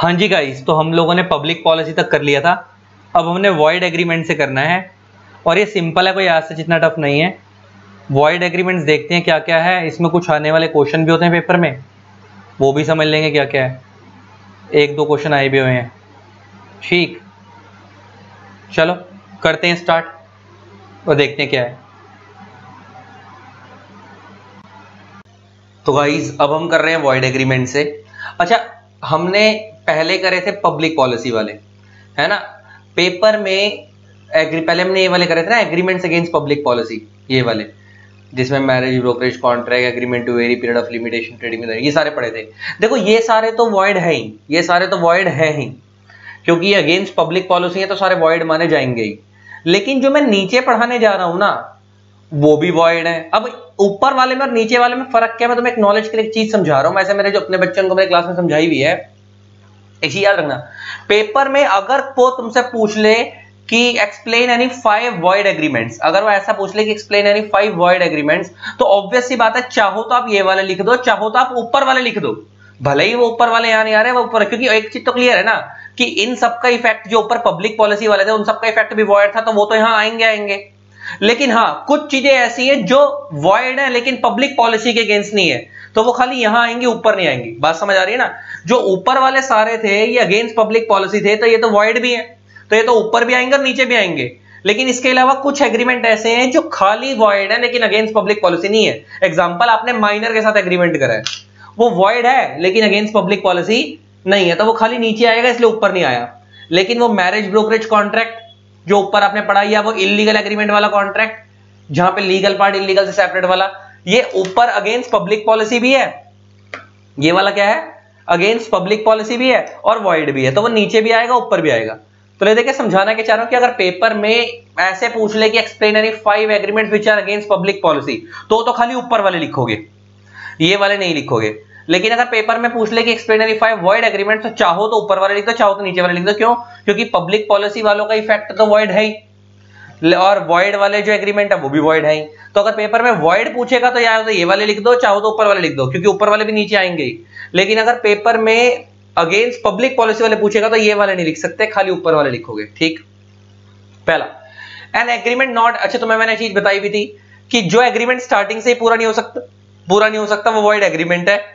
हाँ जी गाइस, तो हम लोगों ने पब्लिक पॉलिसी तक कर लिया था। अब हमने वॉइड एग्रीमेंट से करना है और ये सिंपल है, कोई आज से जितना टफ नहीं है। वॉइड एग्रीमेंट्स देखते हैं क्या क्या है, इसमें कुछ आने वाले क्वेश्चन भी होते हैं पेपर में, वो भी समझ लेंगे क्या क्या है। एक दो क्वेश्चन आए भी हुए हैं। ठीक, चलो करते हैं स्टार्ट और देखते हैं क्या है। तो गाइस अब हम कर रहे हैं वॉइड एग्रीमेंट से। अच्छा, हमने पहले करे थे पब्लिक पॉलिसी वाले, है ना। पेपर में पहले हमने ये वाले करे थे ना, एग्रीमेंट्स अगेंस्ट पब्लिक पॉलिसी, ये वाले जिसमें marriage, brokerage contract, agreement to vary period of limitation, trading, ये सारे पढ़े थे। देखो ये सारे तो वॉइड है ही, ये सारे तो वॉइड है ही, क्योंकि ये अगेंस्ट पब्लिक पॉलिसी है तो सारे वॉइड माने जाएंगे ही। लेकिन जो मैं नीचे पढ़ाने जा रहा हूं ना, वो भी वॉइड है। अब ऊपर वाले में और नीचे वाले में फर्क क्या है, मैं तुम्हें एक नॉलेज के लिए एक चीज समझा रहा हूं। वैसे मेरे जो अपने बच्चों को मेरे क्लास में समझाई हुई है, एक चीज याद रखना। पेपर में अगर वो तुमसे पूछ ले कि एक्सप्लेन एनी 5 वॉइड एग्रीमेंट्स, अगर वो ऐसा पूछ ले कि एक्सप्लेन एनी 5 वॉइड एग्रीमेंट्स, तो ऑब्वियस सी बात है, चाहो तो आप ये वाले लिख दो, चाहो तो आप ऊपर वाले लिख दो। भले ही वो ऊपर वाले यहां नहीं आ रहे, वो ऊपर, क्योंकि एक चीज तो क्लियर है ना कि इन सबका इफेक्ट, जो ऊपर पब्लिक पॉलिसी वाले थे उन सबका इफेक्ट भी वॉइड था, तो वो तो यहां आएंगे। लेकिन हाँ, कुछ चीजें ऐसी हैं जो वॉइड है लेकिन पब्लिक पॉलिसी के अगेंस्ट नहीं है, तो वो खाली यहां आएंगी, ऊपर नहीं आएंगी। बात समझ आ रही है ना। जो ऊपर वाले सारे थे ये अगेंस्ट पब्लिक पॉलिसी थे, तो ये तो वॉइड भी है, तो ये तो ऊपर भी आएंगे और नीचे भी आएंगे। लेकिन इसके अलावा कुछ एग्रीमेंट ऐसे हैं जो खाली वॉइड है लेकिन अगेंस्ट पब्लिक पॉलिसी नहीं है। एग्जांपल, आपने माइनर के साथ एग्रीमेंट करा है, वो वॉइड है लेकिन अगेंस्ट पब्लिक पॉलिसी नहीं है, तो वो खाली नीचे आएगा, इसलिए ऊपर नहीं आया। लेकिन वो मैरिज ब्रोकरेज कॉन्ट्रैक्ट जो ऊपर आपने पढ़ा, या वो इलीगल एग्रीमेंट वाला कॉन्ट्रैक्ट जहां पे लीगल पार्ट इलीगल से सेपरेट वाला, ये ऊपर अगेंस्ट पब्लिक पॉलिसी भी है। ये वाला क्या है, अगेंस्ट पब्लिक पॉलिसी भी है और वॉइड भी है, तो वो नीचे भी आएगा ऊपर भी आएगा। तो ले देखिए, समझाना क्या चाह रहा हूं कि अगर पेपर में ऐसे पूछ ले कि explain any 5 agreements which are against public policy, तो खाली ऊपर वाले लिखोगे, ये वाले नहीं लिखोगे। लेकिन अगर पेपर में पूछ ले कि एक्सप्लेन एनी 5 वॉइड एग्रीमेंट्स, तो चाहो तो ऊपर वाले लिख दो, चाहो तो नीचे वाले लिख दो। क्यों? क्योंकि पब्लिक पॉलिसी वालों का इफेक्ट तो वॉइड है ही, और वॉइड वाले जो एग्रीमेंट है वो भी वॉइड है। तो अगर पेपर में वॉइड पूछेगा तो या तो ये वाले लिख दो, चाहो तो ऊपर वाले लिख दो, क्योंकि ऊपर वाले भी नीचे आएंगे ही। लेकिन अगर पेपर में अगेंस्ट पब्लिक पॉलिसी वाले पूछेगा तो ये वाले नहीं लिख सकते, खाली ऊपर वाले लिखोगे। ठीक, पहला, एन एग्रीमेंट नॉट, अच्छा तुम्हें मैंने चीज बताई भी थी कि जो एग्रीमेंट स्टार्टिंग से ही पूरा नहीं हो सकता वो वॉइड एग्रीमेंट है।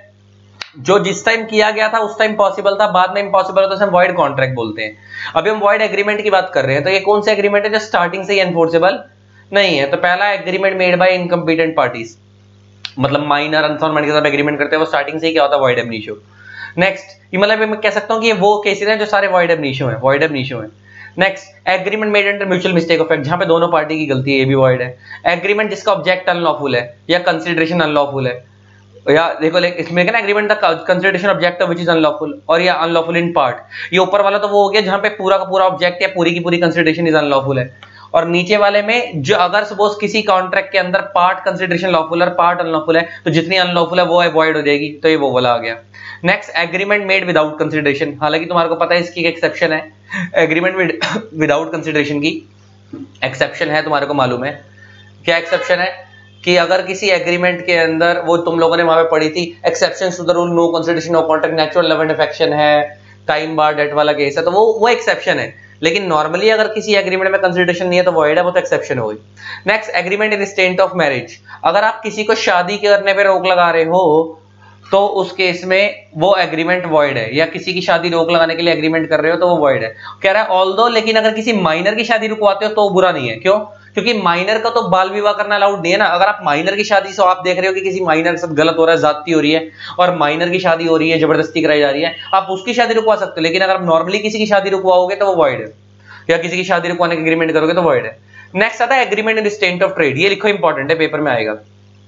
जो जिस टाइम किया गया था उस टाइम पॉसिबल था, बाद में इम्पॉसिबल हो तो हम वॉइड कॉन्ट्रैक्ट बोलते हैं। अभी हम वॉइड एग्रीमेंट की बात कर रहे हैं, तो ये कौन सा एग्रीमेंट है जो स्टार्टिंग से ही एनफोर्सेबल नहीं है? तो पहला, agreement made by incompetent parties, मतलब माइनर अनसॉन्ड के साथ एग्रीमेंट करते हैं, वो स्टार्टिंग से ही क्या होता है, वॉइड एब इनिशियो। नेक्स्ट, मतलब मैं कह सकता हूं कि ये वो केसेस हैं जो सारे वॉइड एब इनिशियो है। Next, agreement made under mutual mistake of fact, जहां पे दोनों पार्टी की गलती है, ये भी वॉइड है। एग्रीमेंट जिसका ऑब्जेक्ट अनलॉफुल है या कंसिडरेशन अनलॉफुल है, या देखो इसमें क्या ना, agreement the consideration object which is unlawful, और या अनलॉफुल इन पार्ट। ये ऊपर वाला तो वो हो गया जहां पे पूरा का पूरा ऑब्जेक्ट या पूरी की पूरी कंसिडरेशन इज अनलॉफुल है। और नीचे वाले में जो अगर सपोज किसी कॉन्ट्रैक्ट के अंदर पार्ट कंसिडरेशन लॉफुल और पार्ट अनलॉफुल है, तो जितनी अनलॉफुल है वो अवॉइड हो जाएगी, तो ये वो वाला आ गया। Next, agreement made without consideration, हालांकि तुम्हारे को पता है इसकी एक एक्सेप्शन है, एग्रीमेंट विदाउट कंसिडरेशन की एक्सेप्शन है, तुम्हारे को मालूम है क्या एक्सेप्शन है? कि अगर किसी एग्रीमेंट के अंदर, वो तुम लोगों ने वहां पे पढ़ी थी, exceptions to the rule, no consideration, no contract, natural love and affection है, टाइम बार डेट वाला केस है, तो वो एक्सेप्शन है। लेकिन नॉर्मली अगर किसी एग्रीमेंट में कंसिडरेशन नहीं है तो वॉइड है, वो तो एक्सेप्शन हो गई। Next, agreement in state of marriage, अगर आप किसी को शादी करने पे रोक लगा रहे हो तो उस केस में वो एग्रीमेंट वॉइड है, या किसी की शादी रोक लगाने के लिए एग्रीमेंट कर रहे हो तो वो वॉइड है। कह रहा है ऑल्दो, लेकिन अगर किसी माइनर की शादी रुकवाते हो तो बुरा नहीं है। क्यों? क्योंकि माइनर का तो बाल विवाह करना अलाउड नहीं है ना। अगर आप माइनर की शादी से आप देख रहे हो कि किसी माइनर के साथ गलत हो रहा है, ज्यादती हो रही है, और माइनर की शादी हो रही है, जबरदस्ती कराई जा रही है, आप उसकी शादी रुकवा सकते हो। लेकिन अगर आप नॉर्मली किसी की शादी रुकवाओगे तो वो वॉइड है, या किसी की शादी रुकवाने का एग्रीमेंट करोगे तो वॉइड है। नेक्स्ट आता है agreement in state of trade, ये लिखो, इंपॉर्टेंट है, पेपर में आएगा।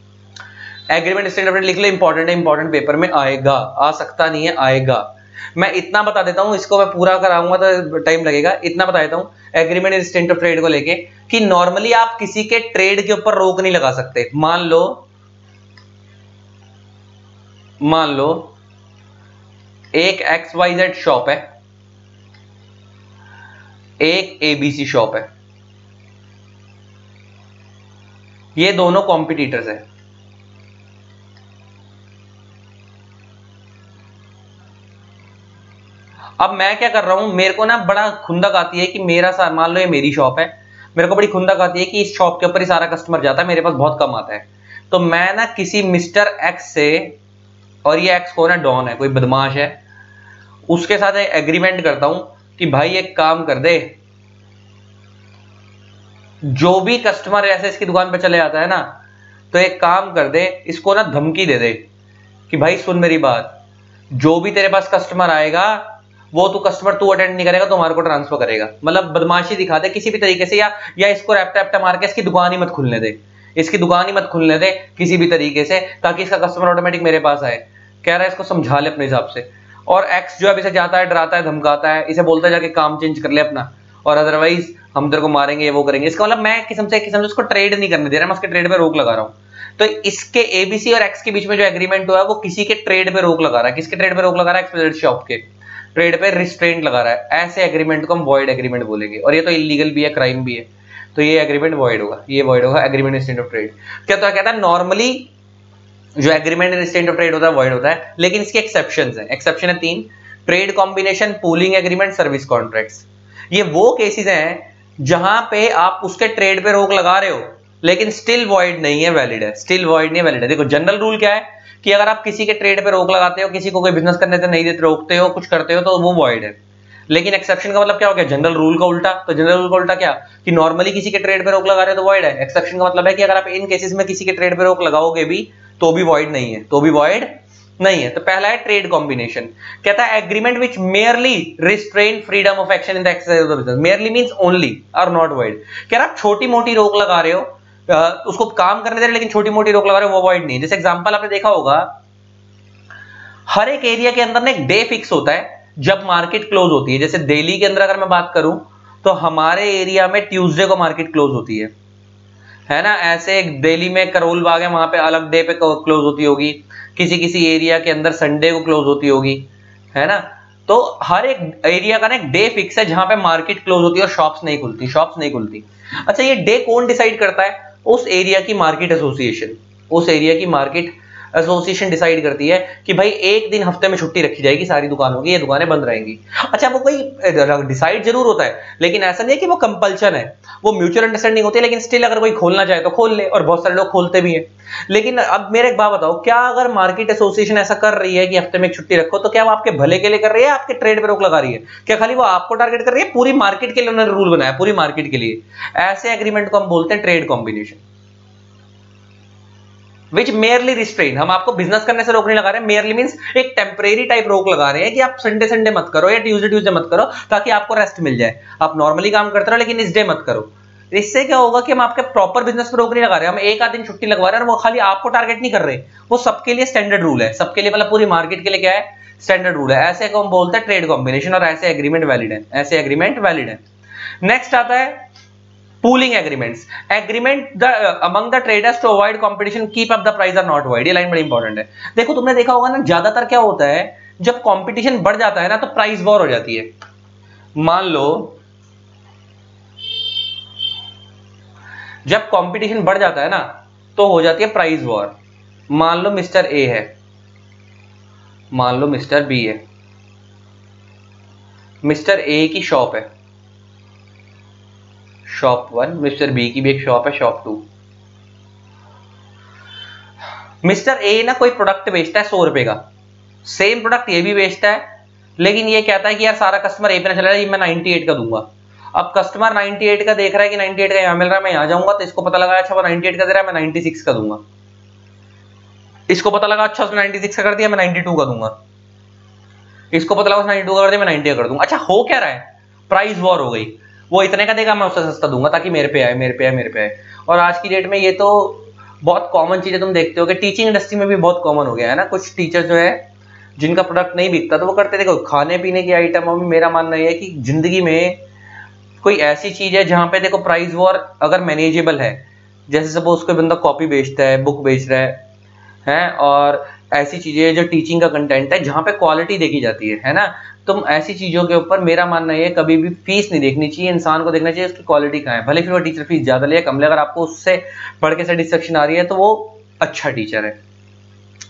एग्रीमेंट स्टेट ऑफ ट्रेड लिख लो, इंपॉर्टेंट है, इंपॉर्टेंट, पेपर में आएगा, आ सकता नहीं है, आएगा। मैं इतना बता देता हूं, इसको मैं पूरा कराऊंगा तो टाइम लगेगा, इतना बता देता हूं agreement in state of trade को लेके, कि नॉर्मली आप किसी के ट्रेड के ऊपर रोक नहीं लगा सकते। मान लो एक XYZ शॉप है, एक ABC शॉप है, ये दोनों कॉम्पिटिटर्स है। अब मैं क्या कर रहा हूं, मेरे को ना बड़ा खुंदक आती है कि मेरा सारा, मान लो ये मेरी शॉप है, मेरे को बड़ी खुंदक आती है कि इस शॉप के ऊपर ही सारा कस्टमर जाता है, मेरे पास बहुत कम आता है। तो मैं ना किसी मिस्टर एक्स से, और ये एक्स कौन है, डॉन है, कोई बदमाश है, उसके साथ एग्रीमेंट करता हूं कि भाई एक काम कर दे, जो भी कस्टमर ऐसे इसकी दुकान पे चले आता है ना, तो एक काम कर दे, इसको ना धमकी दे दे कि भाई सुन मेरी बात, जो भी तेरे पास कस्टमर आएगा वो कस्टमर तू अटेंड नहीं करेगा, तुम्हारे को ट्रांसफर करेगा। मतलब बदमाशी दिखा दे किसी भी तरीके से, या इसको रैप्टा रैप्टा मार के इसकी दुकान ही मत खुलने दे, इसकी दुकान ही मत खुलने दे किसी भी तरीके से, ताकि इसका कस्टमर ऑटोमेटिक मेरे पास आए। कह रहा है इसको समझा ले अपने हिसाब से। और एक्स जो अभी से जाता है, डराता है, धमकाता है, इसे बोलता है जाके काम चेंज कर ले अपना, और अदरवाइज हम तेरे को मारेंगे, वो करेंगे। इसका मतलब मैं किस्म से उसको ट्रेड नहीं करने दे रहा, मैं उसके ट्रेड पे रोक लगा रहा हूँ। तो इसके एबीसी और एक्स के बीच में जो एग्रीमेंट हुआ है वो किसी के ट्रेड पे रोक लगा रहा है। किसके ट्रेड पे रोक लगा रहा है? एक्सप्लोरेड शॉप के ट्रेड पे रिस्ट्रेंट लगा रहा है। ऐसे एग्रीमेंट को हम वॉइड एग्रीमेंट बोलेंगे, और ये तो इलीगल भी है, क्राइम भी है, तो ये एग्रीमेंट वॉइड होगा, ये वॉइड होगा एग्रीमेंट इंस्टेंट ऑफ ट्रेड। क्या तो कहता है नॉर्मली जो एग्रीमेंट इंस्टेंट ऑफ ट्रेड होता है वॉइड होता है, लेकिन इसके एक्सेप्शंस हैं। एक्सेप्शन है 3, trade combination, pooling agreement, service contracts. ये वो केसेस हैं जहां पे आप उसके ट्रेड पे रोक लगा रहे हो लेकिन स्टिल वॉइड नहीं है, वैलिड है, स्टिल वॉइड नहीं है, वैलिड है। देखो जनरल रूल क्या है कि अगर आप किसी के ट्रेड पे रोक लगाते हो, किसी को कोई बिजनेस करने से नहीं देते, रोकते हो, कुछ करते हो, तो वो वॉइड है। लेकिन एक्सेप्शन का मतलब क्या हो गया? जनरल रूल का उल्टा। तो जनरल रूल का उल्टा क्या कि नॉर्मली किसी के ट्रेड पे रोक लगा रहे हो तो वॉइड है। एक्सेप्शन का मतलब है कि अगर आप इन केसेस में किसी के ट्रेड पे रोक लगाओगे भी तो भी वॉइड नहीं है, तो भी वॉइड नहीं है। तो पहला है ट्रेड कॉम्बिनेशन। कहता है agreement which merely restrain freedom of action in the exercise of the business, merely means only और नॉट वॉइड। कह रहा आप छोटी मोटी रोक लगा रहे हो, उसको काम करने दे रहे लेकिन छोटी मोटी रोक लगा रहे हो, वो वॉइड नहीं। जैसे एग्जांपल आपने देखा होगा, हर एक एरिया के अंदर ना एक डे फिक्स होता है जब मार्केट क्लोज होती है। जैसे दिल्ली के अंदर अगर मैं बात करूं तो हमारे एरिया में ट्यूसडे को मार्केट क्लोज होती है ना। ऐसे दिल्ली में करोल बाग है, वहां पे अलग डे पे क्लोज होती होगी, किसी किसी एरिया के अंदर संडे को क्लोज होती होगी, है ना। तो हर एक एरिया का ना एक डे फिक्स है जहां पे मार्केट क्लोज होती है और शॉप्स नहीं खुलती। अच्छा, ये डे कौन डिसाइड करता है? उस एरिया की मार्केट एसोसिएशन, उस एरिया की मार्केट एसोसिएशन डिसाइड करती है कि भाई एक दिन हफ्ते में छुट्टी रखी जाएगी सारी दुकानों की, ये दुकानें बंद रहेंगी। अच्छा, वो कोई डिसाइड जरूर होता है, लेकिन ऐसा नहीं है कि वो कंपल्शन है, वो म्यूचुअल अंडरस्टैंडिंग होती है। लेकिन स्टिल अगर कोई खोलना चाहे तो खोल ले, और बहुत सारे लोग खोलते भी हैं। लेकिन अब मेरे एक बात बताओ, क्या अगर मार्केट एसोसिएशन ऐसा कर रही है कि हफ्ते में एक छुट्टी रखो, तो क्या वो आपके भले के लिए कर रही है, आपके ट्रेड पे रोक लगा रही है? क्या खाली वो आपको टारगेट कर रही है? पूरी मार्केट के लिए उन्होंने रूल बनाया, पूरी मार्केट के लिए। ऐसे एग्रीमेंट को हम बोलते हैं trade combination. Which merely restrain, हम आपको बिजनेस करने से रोक नहीं लगा रहे हैं, मेयरली मींस एक टेम्परेरी टाइप रोक लगा रहे हैं कि आप संडे मत करो या ट्यूसडे मत करो, ताकि आपको रेस्ट मिल जाए। आप नॉर्मली काम करते रहो लेकिन इस डे मत करो। इससे क्या होगा कि हम आपके प्रॉपर बिजनेस पर रोक नहीं लगा रहे, हम एक आध दिन छुट्टी लगवा रहे हैं, और वो खाली आपको टारगेट नहीं कर रहे, वो सबके लिए स्टैंडर्ड रूल है, सबके लिए, मतलब पूरी मार्केट के लिए क्या है? स्टैंडर्ड रूल है। ऐसे को हम बोलते हैं ट्रेड कॉम्बिनेशन, और ऐसे एग्रीमेंट वैलिड है, ऐसे एग्रीमेंट वैलिड है। नेक्स्ट आता है pooling agreements. Agreement among the traders to avoid competition, keep up the price are not void. ये लाइन बड़ी इंपॉर्टेंट है। देखो, तुमने देखा होगा ना, ज्यादातर क्या होता है जब कंपटीशन बढ़ जाता है ना, तो प्राइस वॉर हो जाती है। मान लो जब कंपटीशन बढ़ जाता है ना, तो हो जाती है प्राइस वॉर। मान लो मिस्टर ए है, मान लो मिस्टर बी है, मिस्टर ए की शॉप है, शॉप 1, मिस्टर बी की भी एक शॉप है, शॉप 2। मिस्टर ए ना कोई प्रोडक्ट बेचता है 100 रुपए का, सेम प्रोडक्ट ये भी बेचता है, लेकिन ये कहता है कि यार सारा कस्टमर ए पे ना चला रहा है, मैं 98 का दूंगा। अब कस्टमर 98 का देख रहा है कि 98 का यहां मिल रहा है, मैं यहां जाऊंगा, तो इसको पता लगा अच्छा वो 98 का दे रहा है, मैं 96 का दूंगा। इसको पता लगा अच्छा उसने 96 का कर दिया, मैं 92 का दूंगा। इसको पता लगा उसने 92 का कर दिया, मैं 90 का कर दूंगा। अच्छा, हो क्या रहा है? प्राइस वॉर हो गई। वो इतने का देगा, मैं उससे सस्ता दूंगा ताकि मेरे पे आए। और आज की डेट में ये तो बहुत कॉमन चीज है, तुम देखते हो कि टीचिंग इंडस्ट्री में भी बहुत कॉमन हो गया है ना। कुछ टीचर जो है जिनका प्रोडक्ट नहीं बिकता तो वो करते, देखो खाने पीने की आइटमों में मेरा मानना है कि जिंदगी में कोई ऐसी चीज है जहां पे देखो प्राइस वॉर अगर मैनेजेबल है, जैसे सपोज कोई बंदा कॉपी बेचता है, बुक बेच रहा है, और ऐसी चीजें जो टीचिंग का कंटेंट है जहां पे क्वालिटी देखी जाती है ना, तुम ऐसी चीजों के ऊपर मेरा मानना है कभी भी फीस नहीं देखनी चाहिए, इंसान को देखना चाहिए उसकी क्वालिटी कहाँ है। भले फिर वो टीचर फीस ज्यादा ले या कम ले, अगर आपको उससे बढ़ के सेटिस्फेक्शन आ रही है तो वो अच्छा टीचर है।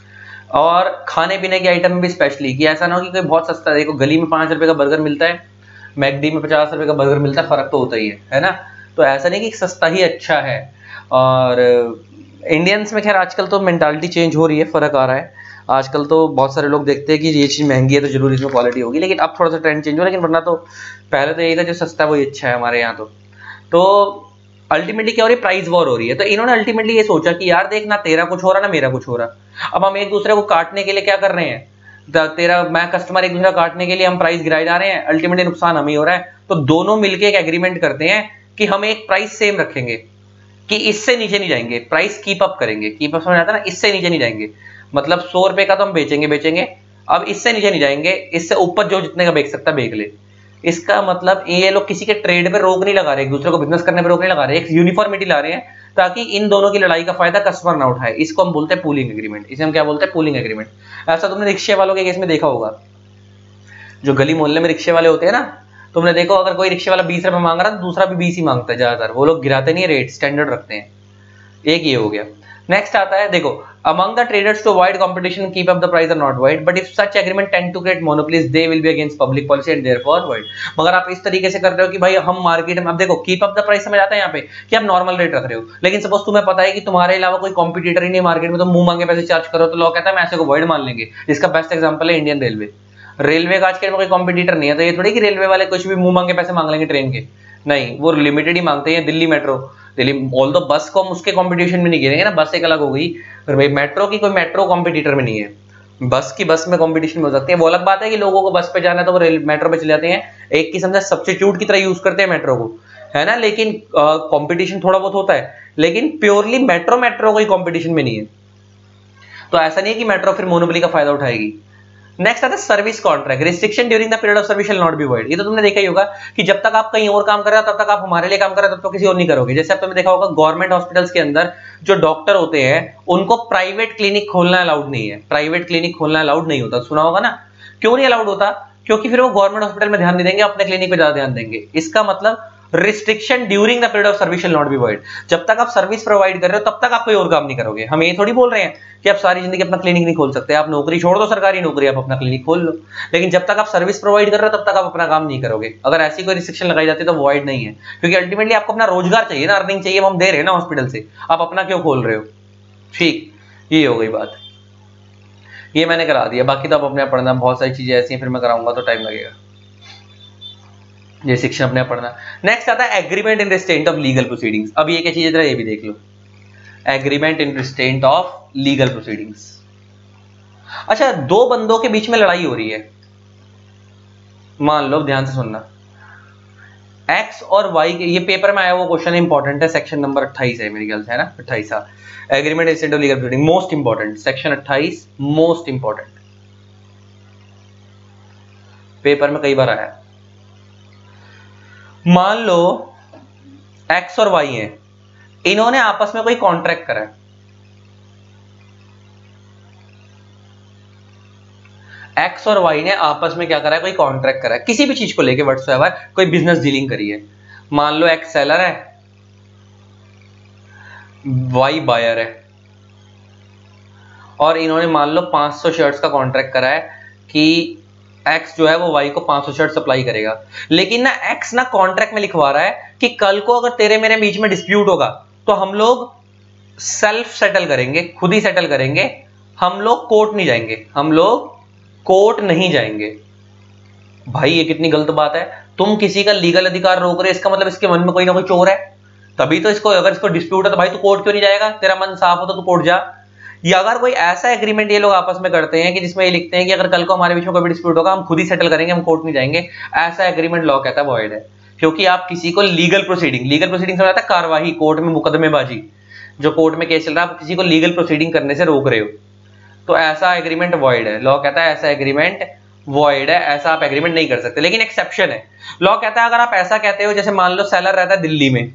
और खाने पीने के आइटम में भी स्पेशली, कि ऐसा ना हो कि कोई बहुत सस्ता, देखो गली में 5 रुपए का बर्गर मिलता है, मैकडी में 50 रुपए का बर्गर मिलता है, फर्क तो होता ही है ना। तो ऐसा नहीं कि सस्ता ही अच्छा है। और इंडियंस में खैर आजकल तो मेंटालिटी चेंज हो रही है, फर्क आ रहा है। आजकल तो बहुत सारे लोग देखते हैं कि ये चीज़ महंगी है तो जरूर इसमें क्वालिटी होगी, लेकिन अब थोड़ा सा ट्रेंड चेंज हो, लेकिन वरना तो पहले तो यही था जो सस्ता है वही अच्छा है हमारे यहाँ। तो अल्टीमेटली क्या हो रही है, प्राइस वॉर हो रही है। तो इन्होंने अल्टीमेटली ये सोचा कि यार देख, ना तेरा कुछ हो रहा ना मेरा कुछ हो रहा, अब हम एक दूसरे को काटने के लिए क्या कर रहे हैं, तेरा मैं कस्टमर एक दूसरे काटने के लिए हम प्राइस गिराए जा रहे हैं, अल्टीमेटली नुकसान हमें हो रहा है। तो दोनों मिलकर एक एग्रीमेंट करते हैं कि हम एक प्राइस सेम रखेंगे, कि इससे नीचे नहीं जाएंगे, प्राइस कीप अप करेंगे। कीप अप समझ आता है ना, इससे नीचे नहीं जाएंगे, मतलब 100 रुपए का तो हम बेचेंगे, अब इससे नीचे नहीं जाएंगे, इससे ऊपर जो जितने का बेच सकता बेच ले। इसका मतलब ये लोग किसी के ट्रेड पे रोक नहीं लगा रहे, एक दूसरे को बिजनेस करने पे रोक नहीं लगा रहे, एक यूनिफॉर्मिटी ला रहे हैं ताकि इन दोनों की लड़ाई का फायदा कस्टमर ना उठाए। इसको हम बोलते हैं पूलिंग एग्रीमेंट। इसे हम क्या बोलते हैं, पूलिंग एग्रीमेंट। ऐसा तुमने रिक्शे वालों के केस में देखा होगा, जो गली मोहल्ले में रिक्शे वाले होते हैं ना, तुमने देखो अगर कोई रिक्शे वाला 20 रुपए मांग रहा है तो दूसरा भी 20 ही मांगता है ज्यादातर, वो लोग गिराते नहीं, रेट स्टैंडर्ड रखते हैं। एक ये हो गया। नेक्स्ट आता है, देखो, among the traders to avoid competition keep up the price are not void, but if such agreement tend to create monopolies they will be against public policy and therefore void। मगर आप इस तरीके से कर रहे हो कि भाई हम मार्केट में, अब देखो कीप अप द प्राइस समझ आता है यहाँ पे कि आप नॉर्मल रेट रख रहे हो, लेकिन सपोज तुम्हें पता है कि तुम्हारे अलावा कोई कॉम्पिटिटर ही नहीं मार्केट में, तो मुंह मांगे पैसे चार्ज करो, तो लोग कहता है मैं ऐसे को void मान लेंगे। इसका बेस्ट एग्जांपल है इंडियन रेलवे। रेलवे का आज के कोई कॉम्पिटिटर नहीं है, तो ये थोड़ी कि रेलवे वाले कुछ भी मुंह मांगे पैसे मांग लेंगे ट्रेन के, नहीं, वो लिमिटेड ही मांगते हैं। दिल्ली मेट्रो, दिल्ली ऑल दो बस को हम उसके कंपटीशन में नहीं गिरेंगे ना, बस एक अलग हो गई, फिर भाई मेट्रो की कोई मेट्रो कंपटीटर में नहीं है। बस की बस में कंपटीशन हो सकती है, वो अलग बात है कि लोगों को बस पे जाना है तो वो मेट्रो पे चले जाते हैं, एक किस्म से सब्स्टिट्यूट की तरह यूज करते हैं मेट्रो को, है ना। लेकिन कंपटीशन थोड़ा बहुत होता है, लेकिन प्योरली मेट्रो कोई कंपटीशन में नहीं है। तो ऐसा नहीं है कि मेट्रो फिर मोनोपोली का फायदा उठाएगी। नेक्स्ट आता है service contract. Restriction during the period of service shall not be void. ये तो तुमने देखा ही होगा कि जब तक आप कहीं और काम कर रहे हो तब तक आप हमारे लिए काम कर रहे हो, तब तक किसी और नहीं करोगे। जैसे अब तुमने देखा होगा गवर्नमेंट हॉस्पिटल्स के अंदर जो डॉक्टर होते हैं उनको प्राइवेट क्लिनिक खोलना अलाउड नहीं है, प्राइवेट क्लिनिक खोलना अलाउड नहीं होता, सुना होगा ना। क्यों नहीं अलाउड होता, क्योंकि फिर वो गवर्नमेंट हॉस्पिटल में ध्यान नहीं देंगे, अपने क्लिनिक पे ज्यादा ध्यान देंगे। इसका मतलब restriction during the period of service shall not be void. जब तक आप सर्विस प्रोवाइड कर रहे हो तब तक आप कोई और काम नहीं करोगे। हम ये थोड़ी बोल रहे हैं कि आप सारी जिंदगी अपना क्लिनिक नहीं खोल सकते, आप नौकरी छोड़ दो, सरकारी नौकरी, आप अपना क्लिनिक खोल लो, लेकिन जब तक आप सर्विस प्रोवाइड कर रहे हो तब तक आप अपना काम नहीं करोगे। अगर ऐसी कोई रिस्ट्रिक्शन लगाई जाती है तो वॉइड नहीं है, क्योंकि अल्टीमेटली आपको अपना रोजगार चाहिए ना, अर्निंग चाहिए, हम दे रहे हैं ना हॉस्पिटल से, आप अपना क्यों खोल रहे हो। ठीक, ये हो गई बात, ये मैंने करा दिया। बाकी तो आप अपने आप पढ़ना, बहुत सारी चीजें ऐसी हैं, फिर मैं कराऊंगा तो टाइम लगेगा, ये सेक्शन अपने पढ़ना। नेक्स्ट आता है agreement in restraint of legal proceedings. अब ये क्या चीज है, ये भी देख लो, agreement in restraint of legal proceedings. अच्छा, दो बंदों के बीच में लड़ाई हो रही है, मान लो, ध्यान से सुनना, एक्स और वाई के, ये पेपर में आया वो क्वेश्चन इंपॉर्टेंट है, सेक्शन नंबर 28 है मेरे ख्याल से, है ना, 28। Agreement in restraint of legal proceeding most important, section 28 most important, paper में कई बार आया। मान लो एक्स और वाई हैं, इन्होंने आपस में कोई कॉन्ट्रैक्ट करा है, एक्स और वाई ने आपस में क्या करा है, कोई कॉन्ट्रैक्ट करा है किसी भी चीज को लेके, व्हाटसोएवर कोई बिजनेस डीलिंग करी है। मान लो एक्स सेलर है, वाई बायर है, और इन्होंने मान लो 500 शर्ट्स का कॉन्ट्रैक्ट करा है कि एक्स जो है वो वाई को 500 शर्ट सप्लाई करेगा। लेकिन ना एक्स ना कॉन्ट्रैक्ट में लिखवा रहा है कि कल को अगर तेरे मेरे बीच में डिस्प्यूट होगा तो हम लोग सेल्फ सेटल करेंगे, खुद ही सेटल करेंगे, हम लोग कोर्ट नहीं जाएंगे, हम लोग कोर्ट नहीं जाएंगे। भाई ये कितनी गलत बात है, तुम किसी का लीगल अधिकार रोक रहे, इसका मतलब इसके मन में कोई ना कोई चोर है, तभी तो इसको, अगर इसको डिस्प्यूट है तो भाई तू कोर्ट क्यों नहीं जाएगा, तेरा मन साफ हो तो तू कोर्ट जा। या अगर कोई ऐसा एग्रीमेंट ये लोग आपस में करते हैं कि जिसमें ये लिखते हैं कि अगर कल को हमारे बीच में कोई डिस्प्यूट होगा हम खुद ही सेटल करेंगे, हम कोर्ट नहीं जाएंगे, ऐसा एग्रीमेंट लॉ कहता है वॉइड है। क्योंकि आप किसी को लीगल प्रोसीडिंग समझ आता है, कार्यवाही, कोर्ट में मुकदमेबाजी, जो कोर्ट में केस चल रहा है, आप किसी को लीगल प्रोसीडिंग करने से रोक रहे हो, तो ऐसा एग्रीमेंट वॉइड है। लॉ कहता है ऐसा एग्रीमेंट वॉइड है, ऐसा आप एग्रीमेंट नहीं कर सकते। लेकिन एक्सेप्शन है, लॉ कहता है अगर आप ऐसा कहते हो, जैसे मान लो सेलर रहता है दिल्ली में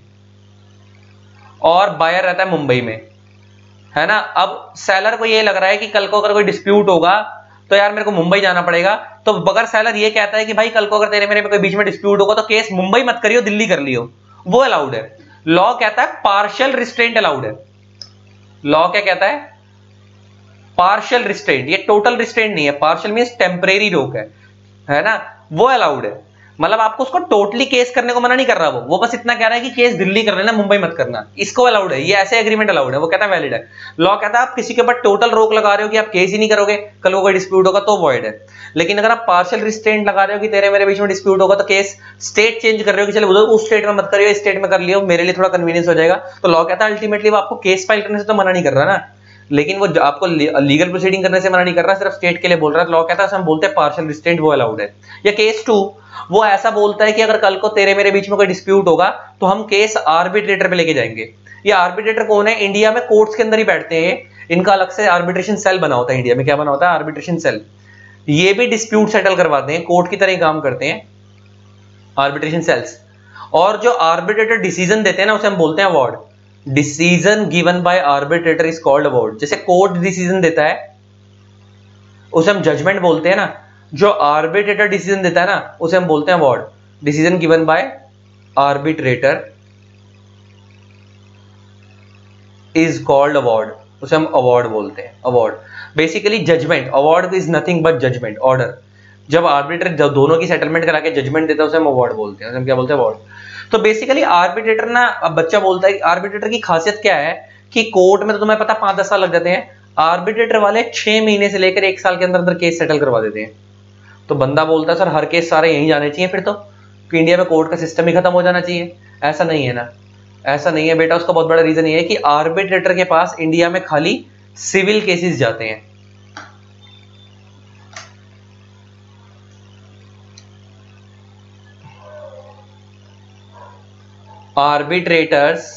और बायर रहता है मुंबई में, है ना। अब सेलर को ये लग रहा है कि कल को अगर कोई डिस्प्यूट होगा तो यार मेरे को मुंबई जाना पड़ेगा, तो अगर सेलर ये कहता है कि भाई कल को अगर तेरे मेरे में कोई बीच में डिस्प्यूट होगा तो केस मुंबई मत करियो, दिल्ली कर लियो, वो अलाउड है। लॉ कहता है पार्शियल रिस्ट्रेंट अलाउड है। लॉ क्या कहता है, पार्शियल रिस्ट्रेंट, ये टोटल रिस्ट्रेंट नहीं है, पार्शियल मींस टेम्परेरी रोक है ना, वो अलाउड है। मतलब आपको उसको टोटली केस करने को मना नहीं कर रहा, वो बस इतना कह रहा है कि केस दिल्ली कर लेना, मुंबई मत करना, इसको अलाउड है, ये ऐसे एग्रीमेंट अलाउड है, वो कहता है वैलिड है। लॉ कहता है आप किसी के ऊपर टोटल रोक लगा रहे हो कि आप केस ही नहीं करोगे, कल को कोई डिस्प्यूट होगा तो वॉइड है। लेकिन अगर आप पार्शियल रिस्ट्रेंट लगा रहे हो कि तेरे मेरे बीच में डिस्प्यूट होगा तो केस स्टेट चेंज कर रहे हो कि चलो उस स्टेट में मत करियो, इस स्टेट में कर लियो, मेरे लिए थोड़ा कन्वीनियंस हो जाएगा, तो लॉ कहता है अल्टीमेटली वो आपको केस फाइल करने से तो मना नहीं कर रहा ना, लेकिन वो आपको लीगल प्रोसीडिंग करने से मना नहीं कर रहा, सिर्फ स्टेट के लिए बोल रहा है। लॉ कहता है हम बोलते हैं पार्शियल रिस्ट्रेंट वो अलाउड है। या केस 2 वो ऐसा बोलता है कि अगर कल को तेरे मेरे बीच में कोई डिस्प्यूट होगा तो हम केस आर्बिट्रेटर पे लेके जाएंगे। ये आर्बिट्रेटर कौन है? इंडिया में कोर्ट्स के अंदर ही बैठते हैं, इनका अलग से आर्बिट्रेशन सेल बना होता है इंडिया में। क्या बना होता है? Arbitration cell. ये भी डिस्प्यूट सेटल करवाते हैं, कोर्ट की तरह ही काम करते हैं आर्बिट्रेशन सेल्स। और जो आर्बिट्रेटर डिसीजन देते हैं ना उसे हम बोलते हैं award. Decision given by arbitrator is called award. जैसे कोर्ट डिसीजन देता है उसे हम जजमेंट बोलते हैं ना, जो आर्बिट्रेटर डिसीजन देता है ना उसे हम बोलते हैं award. Decision given by arbitrator is called award, उसे हम अवार्ड बोलते हैं। Award basically judgement, award is nothing but judgement, order. जब आर्बिट्रेटर दोनों की सेटलमेंट करा के जजमेंट देता है उसे हम अवार्ड बोलते हैं, उसे हम क्या बोलते हैं? अवार्ड। तो बेसिकली आर्बिट्रेटर ना, अब बच्चा बोलता है आर्बिट्रेटर की खासियत क्या है कि कोर्ट में तो तुम्हें पता 5-10 साल लग जाते हैं, आर्बिट्रेटर वाले 6 महीने से लेकर 1 साल के अंदर अंदर केस सेटल करवा देते हैं। तो बंदा बोलता है सर हर केस सारे यहीं जाने चाहिए फिर तो, कि इंडिया में कोर्ट का सिस्टम ही खत्म हो जाना चाहिए। ऐसा नहीं है ना, ऐसा नहीं है बेटा। उसका बहुत बड़ा रीजन ये है कि आर्बिट्रेटर के पास इंडिया में खाली सिविल केसेस जाते हैं। आर्बिट्रेटर्स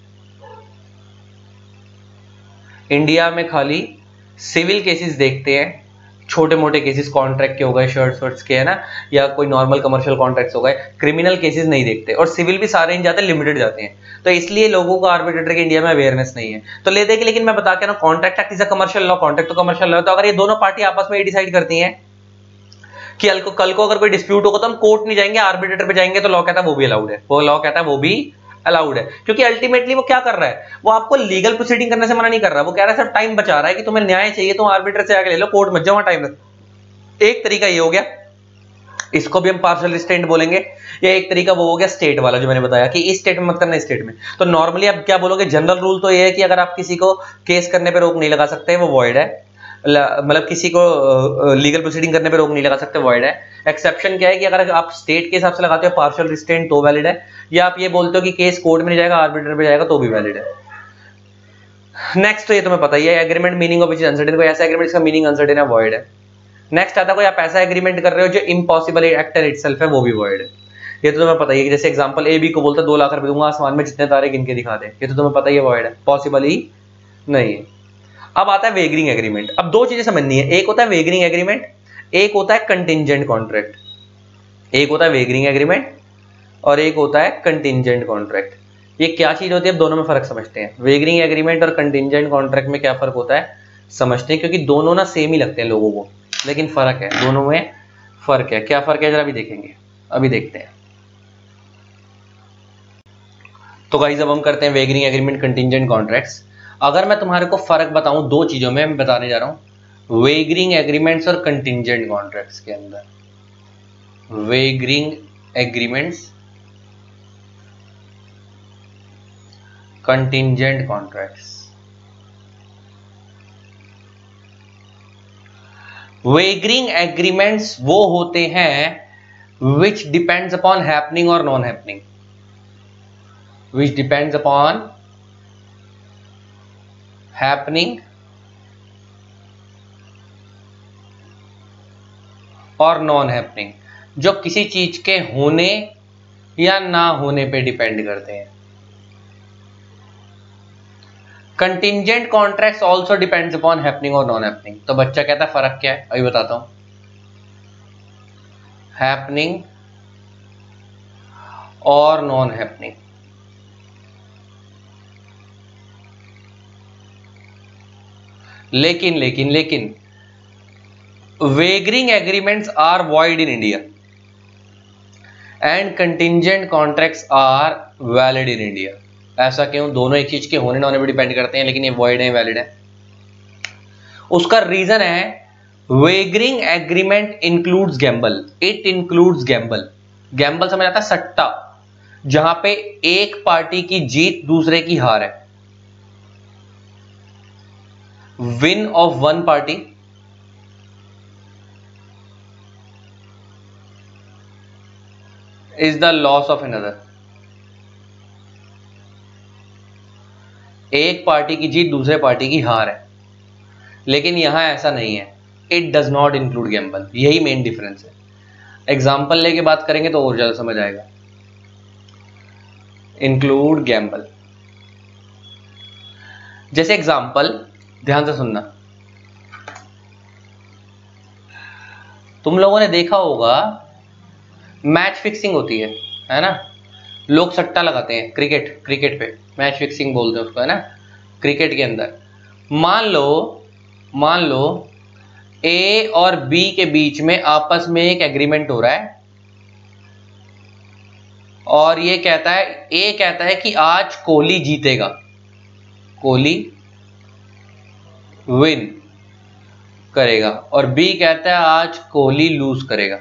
इंडिया में खाली सिविल केसेस देखते हैं, छोटे मोटे केसेस कॉन्ट्रैक्ट के हो गए, शर्ट्स के है ना, या कोई नॉर्मल कमर्शियल कॉन्ट्रैक्ट्स हो गए, क्रिमिनल केसेस नहीं देखते। और सिविल भी सारे नहीं जाते, लिमिटेड जाते हैं। तो इसलिए लोगों को आर्बिट्रेटर के इंडिया में अवेयरनेस नहीं है। तो ले देखिए, लेकिन मैं बता के ना, contract act is a commercial law, contract तो कमर्शियल लॉ है। तो अगर ये दोनों पार्टी आपस में ये डिसाइड करती हैं कि कल को अगर कोई डिस्प्यूट होगा तो हम कोर्ट नहीं जाएंगे, आर्बिट्रेटर पे जाएंगे, तो लॉ कहता है वो भी अलाउड है। वो लॉ कहता है वो भी अलाउड है, क्योंकि अल्टीमेटली वो क्या कर रहा है, वो आपको लीगल प्रोसीडिंग करने से मना नहीं कर रहा। वो कह रहा है सर टाइम बचा रहा है कि तुम्हें न्याय चाहिए तो आर्बिट्रेटर से आगे ले लो, कोर्ट मत जाओ, टाइम लग। एक तरीका ये हो गया, इसको भी हम पार्शियल रिस्ट्रेंट बोलेंगे। या एक तरीका वो हो गया स्टेट वाला जो मैंने बताया कि इस स्टेट में मत करना, इस स्टेट में। तो नॉर्मली आप क्या बोलोगे? जनरल रूल तो ये है कि अगर आप किसी को केस करने पे रोक नहीं लगा सकते वो वॉइड है, मतलब किसी को लीगल प्रोसीडिंग करने पे रोक नहीं लगा सकते, वॉइड है। एक्सेप्शन क्या है कि अगर आप स्टेट के हिसाब से लगाते हो पार्शियल रिस्ट्रेंट तो वैलिड है, या आप ये बोलते हो कि केस कोर्ट में नहीं जाएगा आर्बिट्रेटर पे जाएगा तो भी वैलिड है। नेक्स्ट तो ये तुम्हें पता ही है, agreement meaning of which is uncertain. कोई ऐसा एग्रीमेंट जिसका मीनिंग अनसर्टेन है, वॉइड है। नेक्स्ट आता है कोई आप ऐसा एग्रीमेंट कर रहे हो जो इम्पॉसिबल एक्टर इटसेल्फ है, वो भी वॉइड है। ये तो तुम्हें पता ही है। जैसे एग्जांपल ए बी को बोलता है 2 लाख रुपए दूंगा आसमान में जितने तारे गिन के दिखा दे, ये तो तुम्हें पता ही है वॉइड है, पॉसिबल ही नहीं है। अब आता है वेगरिंग एग्रीमेंट। अब 2 चीजें समझनी है, एक होता है वेगरिंग एग्रीमेंट, एक होता है कंटिंजेंट कॉन्ट्रैक्ट। एक होता है वेगरिंग एग्रीमेंट और एक होता है कंटिंजेंट कॉन्ट्रैक्ट। ये क्या चीज होती है, अब दोनों में फर्क समझते हैं। वेगरिंग एग्रीमेंट और कंटिंजेंट कॉन्ट्रैक्ट में क्या फर्क होता है समझते हैं, क्योंकि दोनों ना सेम ही लगते हैं लोगों को, लेकिन फर्क है, दोनों में फर्क है। क्या फर्क है जरा अभी देखेंगे, अभी देखते हैं। तो गाइस अब हम करते हैं वेगरिंग एग्रीमेंट, कंटिंजेंट कॉन्ट्रैक्ट्स। अगर मैं तुम्हारे को फर्क बताऊं 2 चीजों में, मैं बताने जा रहा हूं वेगरिंग एग्रीमेंट्स और कंटिंजेंट कॉन्ट्रैक्ट्स के अंदर। Wagering agreements, contingent contracts. Wagering agreements वो होते हैं विच डिपेंड्स अपॉन हैपनिंग और non happening, which depends upon happening और नॉन हैपनिंग, जो किसी चीज के होने या ना होने पे डिपेंड करते हैं। Contingent contracts also depends upon happening और नॉन हैपनिंग। तो बच्चा कहता है फर्क क्या है, अभी बताता हूं। हैपनिंग और नॉन हैपनिंग, लेकिन wagering agreements are void in India and contingent contracts are valid in India. ऐसा क्यों? दोनों एक चीज के होने ना होने पर डिपेंड करते हैं, लेकिन ये वॉइड है, वैलिड है। उसका रीजन है wagering agreement includes gamble, it includes gamble. Gamble समझ आता है, सट्टा, जहां पे एक पार्टी की जीत दूसरे की हार है। Win of one party is the loss of another. एक पार्टी की जीत दूसरे पार्टी की हार है, लेकिन यहां ऐसा नहीं है, it does not include gamble. यही मेन डिफरेंस है। एग्जाम्पल लेके बात करेंगे तो और ज्यादा समझ आएगा। इंक्लूड गैम्बल, जैसे एग्जाम्पल ध्यान से सुनना। तुम लोगों ने देखा होगा मैच फिक्सिंग होती है ना, लोग सट्टा लगाते हैं क्रिकेट पे, मैच फिक्सिंग बोलते हैं उसको, है ना। क्रिकेट के अंदर मान लो ए और बी के बीच में आपस में एक एग्रीमेंट हो रहा है, और ये कहता है, ए कहता है कि आज कोहली जीतेगा, कोहली विन करेगा, और बी कहता है आज कोहली लूज करेगा।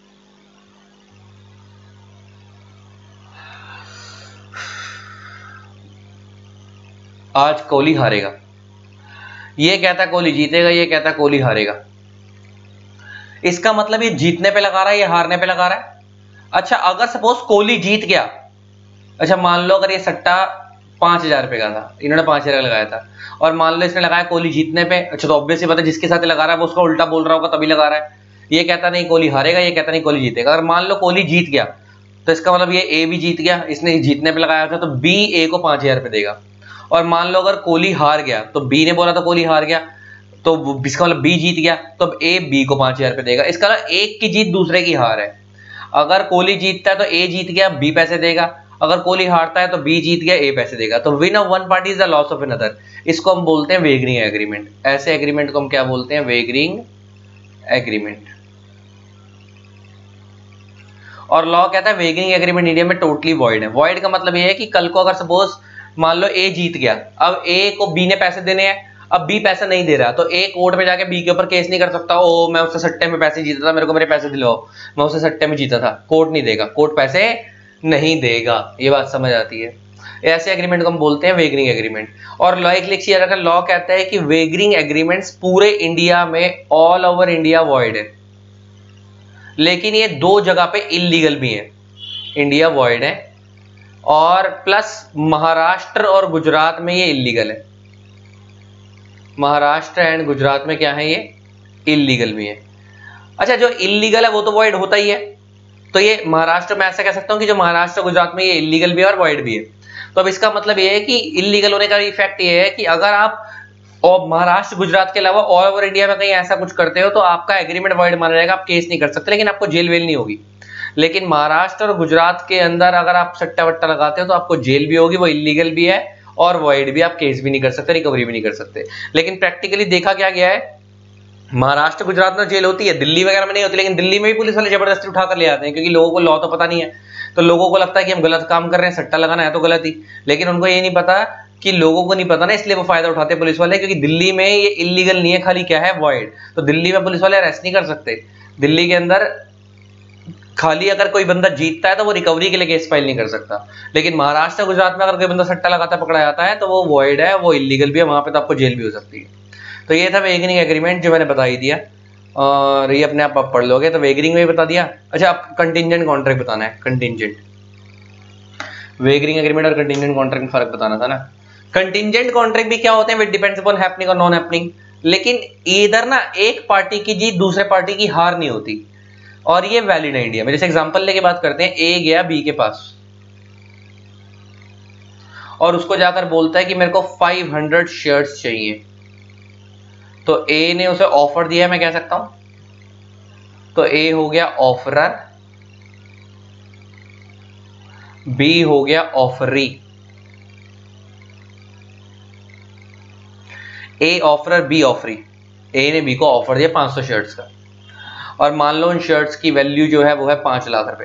आज कोहली हारेगा। ये कहता है कोहली जीतेगा, ये कहता है कोहली हारेगा। इसका मतलब ये जीतने पे लगा रहा है, ये हारने पे लगा रहा है। अच्छा, अगर सपोज कोहली जीत गया, अच्छा मान लो अगर ये सट्टा 5,000 रुपए का था, इन्होंने 5,000 लगाया था, और मान लो इसने लगाया कोहली जीतने पे, अच्छा तो ऑब्वियसली पता है जिसके साथ लगा रहा है वो उसका उल्टा बोल रहा होगा तभी लगा रहा है। ये कहता नहीं कोहली हारेगा, ये कहता नहीं कोहली जीतेगा। अगर मान लो कोहली जीत गया तो इसका मतलब ये ए भी जीत गया, इसने जीतने पे लगाया था, तो बी ए को 5,000 रुपए देगा। और मान लो अगर कोहली हार गया, तो बी ने बोला था कोहली हार गया, तो इसका मतलब बी जीत गया, तो अब ए बी को 5,000 रुपए देगा। इसका मतलब एक की जीत दूसरे की हार है। अगर कोहली जीतता है तो ए जीत गया, बी पैसे देगा। अगर कोहली हारता है तो बी जीत गया, ए पैसे देगा। तो win of one party is the loss of another. इसको हम बोलते हैं वेगरिंग एग्रीमेंट। ऐसे एग्रीमेंट को हम क्या बोलते हैं? Wagering agreement. और लॉ कहता है वेगरिंग एग्रीमेंट इंडिया में टोटली वॉइड है। वॉइड का मतलब ये है कि कल को अगर सपोज मान लो ए जीत गया, अब ए को बी ने पैसे देने हैं, अब बी पैसा नहीं दे रहा, तो ए कोर्ट में जाके बी के ऊपर केस नहीं कर सकता, ओ मैं उससे सट्टे में पैसे जीता था, मेरे को मेरे पैसे दिलवाओ, मैं उससे सट्टे में जीता था। कोर्ट नहीं देगा, कोर्ट पैसे नहीं देगा। ये बात समझ आती है। ऐसे एग्रीमेंट को हम बोलते हैं वेगरिंग एग्रीमेंट। और लॉ एक लिखिए, अगर लॉ कहता है कि वेगरिंग एग्रीमेंट्स पूरे इंडिया में, ऑल ओवर इंडिया वॉइड है, लेकिन ये दो जगह पे इलीगल भी है। इंडिया वॉइड है और प्लस महाराष्ट्र और गुजरात में ये इलीगल है। महाराष्ट्र एंड गुजरात में क्या है, ये इलीगल भी है। अच्छा, जो इलीगल है वो तो वॉइड होता ही है, तो ये महाराष्ट्र में ऐसा कह सकता हूं कि जो महाराष्ट्र गुजरात में ये इलीगल भी है और वॉइड भी है। तो अब इसका मतलब ये है कि इलीगल होने का इफेक्ट ये है कि अगर आप और महाराष्ट्र गुजरात के अलावा ऑल ओवर इंडिया में कहीं ऐसा कुछ करते हो तो आपका एग्रीमेंट वॉइड माना जाएगा, आप केस नहीं कर सकते, लेकिन आपको जेल वेल नहीं होगी। लेकिन महाराष्ट्र और गुजरात के अंदर अगर आप सट्टा वट्टा लगाते हो तो आपको जेल भी होगी, वो इलीगल भी है और वॉइड भी, आप केस भी नहीं कर सकते, रिकवरी भी नहीं कर सकते। लेकिन प्रैक्टिकली देखा क्या गया है, महाराष्ट्र गुजरात में जेल होती है, दिल्ली वगैरह में नहीं होती, लेकिन दिल्ली में भी पुलिस वाले जबरदस्ती उठा कर ले आते हैं, क्योंकि लोगों को लॉ तो पता नहीं है। तो लोगों को लगता है कि हम गलत काम कर रहे हैं, सट्टा लगाना है तो गलत ही, लेकिन उनको ये नहीं पता कि लोगों को नहीं पता ना, इसलिए वो फायदा उठाते हैं पुलिस वाले, क्योंकि दिल्ली में ये इलीगल नहीं है, खाली क्या है, वॉइड। तो दिल्ली में पुलिस वाले अरेस्ट नहीं कर सकते। दिल्ली के अंदर खाली अगर कोई बंदा जीतता है तो वो रिकवरी के लिए केस फाइल नहीं कर सकता, लेकिन महाराष्ट्र गुजरात में अगर कोई बंदा सट्टा लगाता पकड़ा जाता है तो वो वॉइड है, वो इलीगल भी है, वहां पे तो आपको जेल भी हो सकती है। तो ये था वेगरिंग एग्रीमेंट जो मैंने बता ही दिया, और ये अपने आप पढ़ लोगे। तो वेगरिंग में भी बता दिया। अच्छा, आप कंटिंजेंट कॉन्ट्रैक्ट बताना है। कंटिंजेंट, वेगरिंग एग्रीमेंट और कंटिंजेंट कॉन्ट्रैक्ट में फर्क बताना था ना। कंटिंजेंट कॉन्ट्रैक्ट भी क्या होते हैं, इट डिपेंड्स अपॉन हैपनिंग और नॉन हैपनिंग, लेकिन इधर ना एक पार्टी की जीत दूसरे पार्टी की हार नहीं होती, और ये वैलिड है इंडिया में। जैसे एग्जांपल लेके बात करते हैं, ए गया बी के पास और उसको जाकर बोलता है कि मेरे को 500 शेयर्स चाहिए, तो ए ने उसे ऑफर दिया है, मैं कह सकता हूं, तो ए हो गया ऑफरर, बी हो गया offeree. A offerer, B offeree. A ने बी को ऑफर दिया 500 शर्ट्स का, और मान लो उन शर्ट्स की वैल्यू जो है वो है 5 लाख रुपए।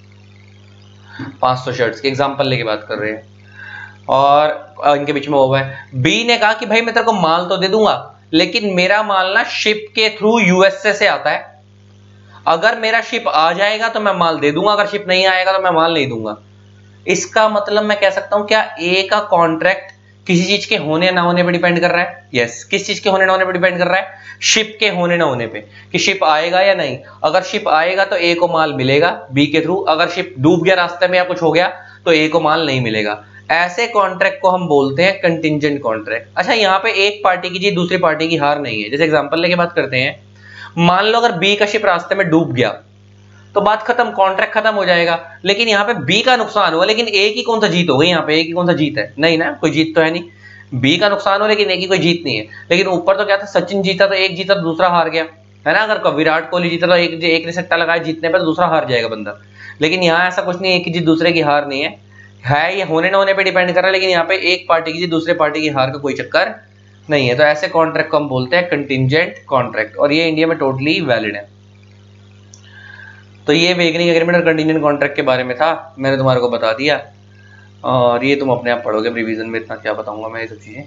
500 शर्ट्स की एग्जांपल लेके बात कर रहे हैं, और इनके बीच में हुआ है। बी ने कहा कि भाई मैं तेरे को माल तो दे दूंगा, लेकिन मेरा माल ना शिप के थ्रू यूएसए से आता है। अगर मेरा शिप आ जाएगा तो मैं माल दे दूंगा, अगर शिप नहीं आएगा तो मैं माल नहीं दूंगा। इसका मतलब मैं कह सकता हूं क्या ए का कॉन्ट्रैक्ट किसी चीज के होने ना होने पर डिपेंड कर रहा है? यस। किस चीज के होने ना होने पर डिपेंड कर रहा है? शिप के होने ना होने पे, कि शिप आएगा या नहीं। अगर शिप आएगा तो ए को माल मिलेगा बी के थ्रू, अगर शिप डूब गया रास्ते में या कुछ हो गया तो ए को माल नहीं मिलेगा। ऐसे कॉन्ट्रैक्ट को हम बोलते हैं कंटिंजेंट कॉन्ट्रैक्ट। अच्छा, यहाँ पे एक पार्टी की जीत दूसरी पार्टी की हार नहीं है। जैसे एग्जांपल लेके बात करते हैं, मान लो अगर बी का शिप रास्ते में डूब गया तो बात खत्म, कॉन्ट्रैक्ट खत्म हो जाएगा। लेकिन यहाँ पे बी का नुकसान हुआ, लेकिन ए की कौन सा जीत हो गई? यहाँ पे ए की कौन सा जीत है? नहीं ना, कोई जीत तो है नहीं। बी का नुकसान हो लेकिन ए की कोई जीत नहीं है। लेकिन ऊपर तो क्या था, सचिन जीता तो एक जीता तो दूसरा हार गया, है ना। अगर विराट कोहली जीता तो एक ने सट्टा लगाया जीतने पर तो दूसरा हार जाएगा बंदा। लेकिन यहाँ ऐसा कुछ नहीं है, एक की जीत दूसरे की हार नहीं है, ये होने ना होने पे डिपेंड कर रहा है। लेकिन यहाँ पे एक पार्टी की जीत दूसरे पार्टी की हार का कोई चक्कर नहीं है। तो ऐसे कॉन्ट्रैक्ट को हम बोलते हैं कंटिंजेंट कॉन्ट्रैक्ट, और ये इंडिया में टोटली वैलिड है। तो ये वेगनिंग एग्रीमेंट और कंटिंजेंट कॉन्ट्रैक्ट के बारे में था, मैंने तुम्हारे को बता दिया। और ये तुम अपने आप पढ़ोगे रिवीजन में, इतना क्या बताऊंगा मैं ये सब चीज़ें।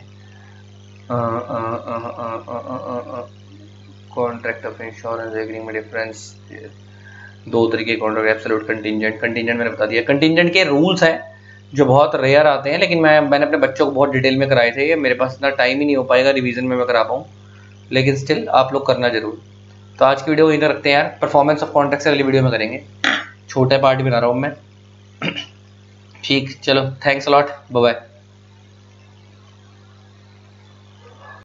Contract of insurance agreement difference, दो तरीके के कॉन्ट्रैक्ट, एब्सोल्यूट कंटिंजेंट। कंटिंजेंट मैंने बता दिया। कंटिंजेंट के रूल्स हैं जो बहुत रेयर आते हैं, लेकिन मैंने अपने बच्चों को बहुत डिटेल में कराए थे। मेरे पास इतना टाइम ही नहीं हो पाएगा रिवीजन में मैं करा पाऊँ, लेकिन स्टिल आप लोग करना जरूर। तो आज की वीडियो इधर रखते हैं यार, परफॉर्मेंस ऑफ कॉन्ट्रैक्ट से अगली वीडियो में करेंगे। छोटा पार्ट बना रहा हूँ मैं। ठीक, चलो, thanks a lot, bye bye.